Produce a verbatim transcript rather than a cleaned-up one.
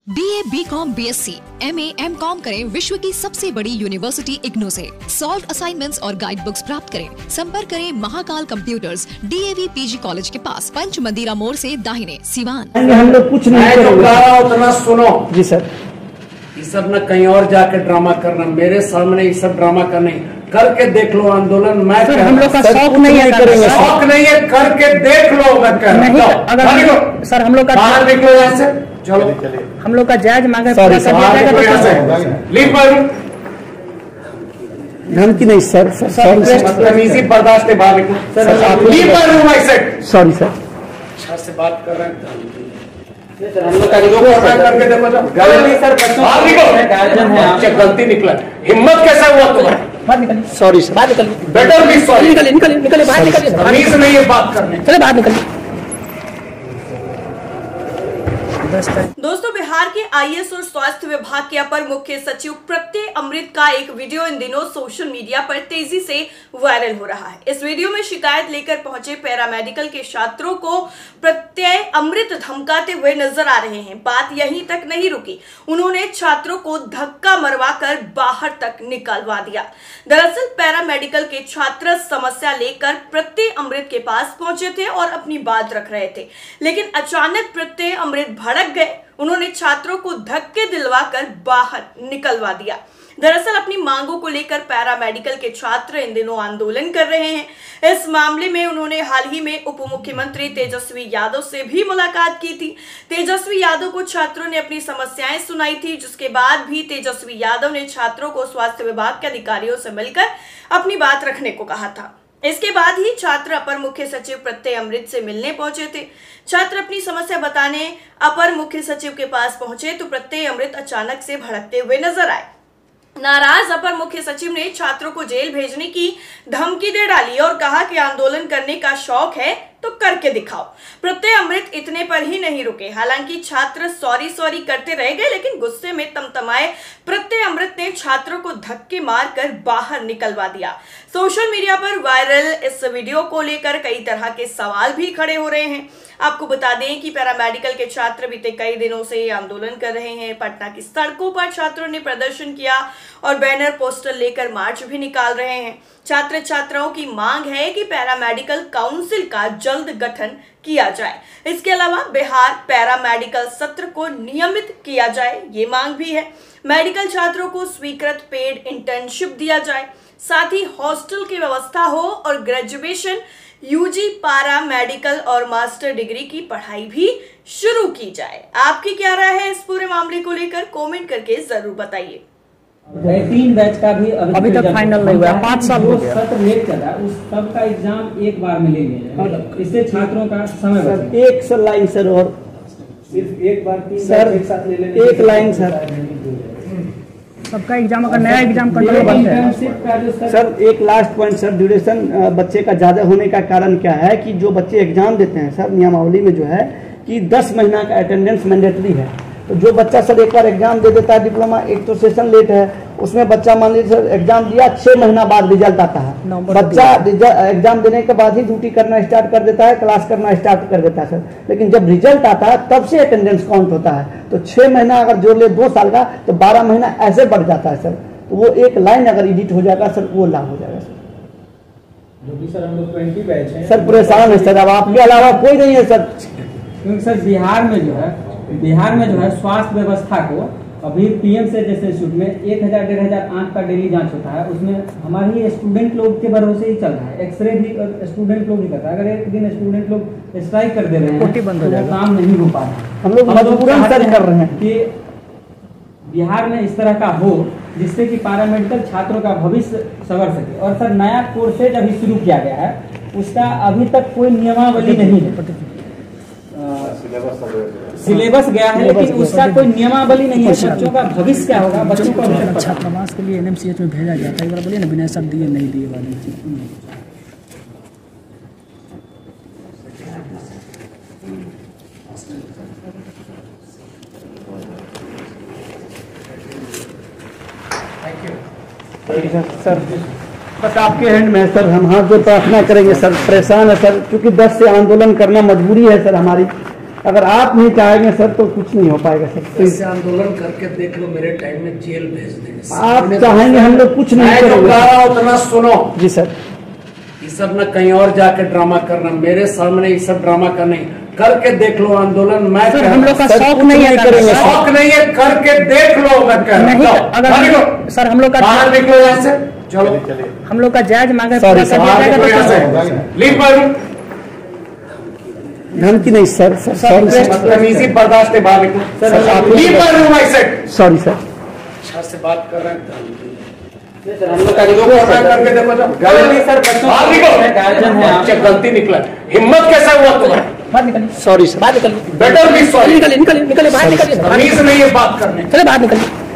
BA, B Com, B Sc, MA, M Com करें विश्व की सबसे बड़ी यूनिवर्सिटी इग्नू से। सॉल्व असाइनमेंट्स और गाइड बुक्स प्राप्त करें। संपर्क करें Mahakal computers, DAV PG college के पास, पंच मंदिरा मोड़ से दाहिने, सिवान। हम लोग कुछ नहीं करेंगे। उतना सुनो जी सर। ये सब न कहीं और जाके ड्रामा करना, मेरे सामने ये सब ड्रामा करने करके देख लो आंदोलन। मैं सर हम लोग का शौक नहीं है, करेंगे शौक नहीं है, करके देख लो। मैं कह रहा हूं अगर सर हम लोग का बाहर निकलो यहाँ से, चलो हम लोग का जायज मांगे धमकी नहीं सर। तमीजी बर्दाश्त है, बाहर निकलो। सॉरी सर से बात कर रहे हैं सर, हम लोग का करके देखो तो गलती सर, बाहर निकलो। गलती निकला, हिम्मत कैसा हुआ तुम्हारी? सॉरी सर, बाहर निकलिए। बेटर भी सॉरी। निकलिए निकलिए निकलिए बाहर निकलिए। तमीज नहीं है बात करने। चले बाहर निकलिए। दोस्तों, बिहार के आईएएस और स्वास्थ्य विभाग के अपर मुख्य सचिव प्रत्यय अमृत का एक वीडियो इन दिनों सोशल मीडिया पर तेजी से वायरल हो रहा है। इस वीडियो में शिकायत लेकर पहुंचे पैरामेडिकल के छात्रों को प्रत्यय अमृत धमकाते हुए नजर आ रहे हैं। बात यहीं तक नहीं रुकी, उन्होंने छात्रों को धक्का मरवाकर बाहर तक निकलवा दिया। दरअसल पैरामेडिकल के छात्र समस्या लेकर प्रत्यय अमृत के पास पहुंचे थे और अपनी बात रख रहे थे, लेकिन अचानक प्रत्यय अमृत भड़क गए। उन्होंने छात्रों को धक्के दिलवाकर बाहर निकलवा दिया। दरअसल अपनी मांगों को लेकर पैरामेडिकल के छात्र इन दिनों आंदोलन कर रहे हैं। इस मामले में उन्होंने हाल ही में उप मुख्यमंत्री तेजस्वी यादव से भी मुलाकात की थी। तेजस्वी यादव को छात्रों ने अपनी समस्याएं सुनाई थी, जिसके बाद भी तेजस्वी यादव ने छात्रों को स्वास्थ्य विभाग के अधिकारियों से मिलकर अपनी बात रखने को कहा था। इसके बाद ही छात्र अपर मुख्य सचिव प्रत्यय अमृत से मिलने पहुंचे थे। छात्र अपनी समस्या बताने अपर मुख्य सचिव के पास पहुंचे तो प्रत्यय अमृत अचानक से भड़कते हुए नजर आए। नाराज अपर मुख्य सचिव ने छात्रों को जेल भेजने की धमकी दे डाली और कहा कि आंदोलन करने का शौक है तो करके दिखाओ। प्रत्यय अमृत इतने पर ही नहीं रुके, हालांकि छात्र सॉरी सॉरी करते रह गए, लेकिन गुस्से में तमतमाए प्रत्यय अमृत ने छात्रों को धक्के मारकर बाहर निकलवा दिया। सोशल मीडिया पर वायरल इस वीडियो को लेकर कई तरह के सवाल भी खड़े हो रहे हैं। आपको बता दें कि पैरामेडिकल के छात्र बीते कई दिनों से आंदोलन कर रहे हैं। पटना की सड़कों पर छात्रों ने प्रदर्शन किया और बैनर पोस्टर लेकर मार्च भी निकाल रहे हैं। छात्र छात्राओं की मांग है कि पैरामेडिकल काउंसिल का जल्द गठन किया जाए। इसके अलावा बिहार पैरामेडिकल सत्र को नियमित किया जाए, ये मांग भी है। मेडिकल छात्रों को स्वीकृत पेड इंटर्नशिप दिया जाए, साथ ही हॉस्टल की व्यवस्था हो और ग्रेजुएशन, यूजी, पारा मेडिकल और मास्टर डिग्री की पढ़ाई भी शुरू की जाए। आपकी क्या राय है इस पूरे मामले को लेकर? कमेंट करके जरूर बताइए। तीन बैच का भी अभी, अभी तक फाइनल नहीं हुआ, पाँच साल हो गया। सत्र लेट चल रहा है, उस सब का एग्जाम एक बार में ले लेंगे, इससे छात्रों का समय बचेगा। एक सर लाइन सर, और सिर्फ एक बार तीन सर एक साथ ले लेंगे, एक लाइन सर। सबका एग्जाम अगर नया एग्जाम कंट्रोल बनता है सर। एक लास्ट पॉइंट सर, ड्यूरेशन बच्चे का ज्यादा होने का कारण क्या है कि जो बच्चे एग्जाम देते हैं सर, नियमावली में जो है कि दस महीना का अटेंडेंस मैंडेटरी है। तो जो बच्चा सर एक बार एग्जाम दे देता है डिप्लोमा, एक तो सेशन लेट है, उसमें बच्चा मान लीजिए सर एग्जाम दिया, छह महीना बाद रिजल्ट आता है, बच्चा एग्जाम देने के बाद ही ड्यूटी करना स्टार्ट कर देता है, क्लास करना स्टार्ट कर देता है सर। लेकिन जब रिजल्ट आता है तब से अटेंडेंस काउंट होता है। तो छह महीना अगर जोड़ ले दो साल का तो बारह महीना ऐसे बढ़ जाता है सर। तो वो एक लाइन अगर एडिट हो जाएगा सर, वो लाभ हो जाएगा सर। जो कि सर हम लोग ट्वेंटी बैच हैं सर, परेशान है सर, अब आपके अलावा कोई नहीं है सर। क्योंकि सर बिहार में जो है बिहार में जो है स्वास्थ्य व्यवस्था को अभी पीएम से जैसे इंस्टीट्यूट में एक हजार डेढ़ हजार आंख का डेली जांच होता है, उसमें हमारी स्टूडेंट लोग के भरोसे ही चल रहा है। एक्सरे भी स्टूडेंट लोग ही करता है। अगर एक दिन स्टूडेंट लोग स्ट्राइक कर दे रहे हैं तो वो काम नहीं हो पा रहा। हम लोग मजबूरन सर कर रहे हैं कि बिहार में इस तरह का हो जिससे कि पैरामेडिकल छात्रों का भविष्य संवर सके। और सर नया कोर्सेज अभी शुरू किया गया है, उसका अभी तक कोई नियमावली नहीं है। सिलेबस गया है लेकिन उसका कोई नियमावली नहीं है। बच्चों का भविष्य क्या होगा, बच्चों को छात्रावास के लिए एनएमसीएच में भेजा जाता है। एक बार बोलिए ना, बिना सब दिए नहीं दिए वाली चीज। सर बस आपके हैंड में सर, हम हाथ जोड़ प्रार्थना करेंगे सर। परेशान है सर, क्योंकि दस से आंदोलन करना मजबूरी है सर हमारी। अगर आप नहीं चाहेंगे सर तो कुछ नहीं हो पाएगा सर। तो इससे आंदोलन करके देख लो, मेरे टाइम में जेल भेज देंगे। आप चाहेंगे हम लोग कुछ नहीं करेंगे। उतना सुनो जी सर। ये सब न कहीं और जाके ड्रामा करना, मेरे सामने ये सब ड्रामा करना करके देख लो आंदोलन। मैं सर हम लोग का शौक नहीं है, करेंगे शौक नहीं है, करके देख लो। मैं कह नहीं रहा अगर सर हम लोग का बाहर निकलो यहाँ से, चलो हम लोग का जायज मांगे धमकी नहीं सर। बदतमीजी बर्दाश्त है, बाहर निकलो। सॉरी सर, अच्छा से बात कर रहे हैं हम लोग का जो करके देखो, गलती सर बाहर निकलो, गलती निकला। हिम्मत कैसा हुआ तुम्हारा? सॉरी सर, बेटर भी सॉरी, निकलिए निकलिए निकलिए बाहर निकलिए, तमीज नहीं है बात करने। चले बाहर निकलिए।